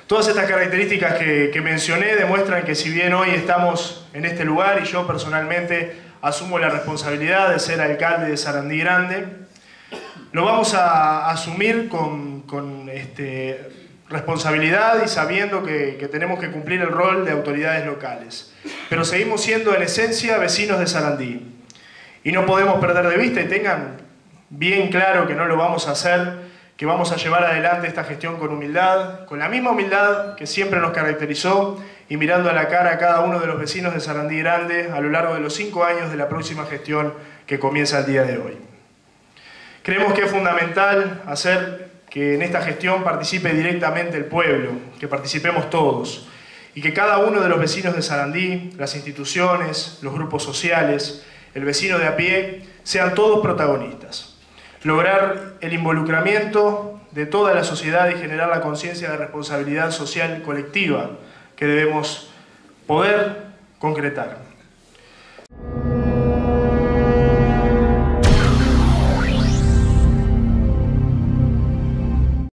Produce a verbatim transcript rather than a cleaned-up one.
Todas estas características que, que mencioné demuestran que si bien hoy estamos en este lugar y yo personalmente asumo la responsabilidad de ser alcalde de Sarandí Grande, lo vamos a asumir con, con este, responsabilidad y sabiendo que, que tenemos que cumplir el rol de autoridades locales. Pero seguimos siendo en esencia vecinos de Sarandí. Y no podemos perder de vista, y tengan bien claro que no lo vamos a hacer, que vamos a llevar adelante esta gestión con humildad, con la misma humildad que siempre nos caracterizó, y mirando a la cara a cada uno de los vecinos de Sarandí Grande a lo largo de los cinco años de la próxima gestión que comienza el día de hoy. Creemos que es fundamental hacer que en esta gestión participe directamente el pueblo, que participemos todos, y que cada uno de los vecinos de Sarandí, las instituciones, los grupos sociales, el vecino de a pie, sean todos protagonistas. Lograr el involucramiento de toda la sociedad y generar la conciencia de responsabilidad social colectiva que debemos poder concretar.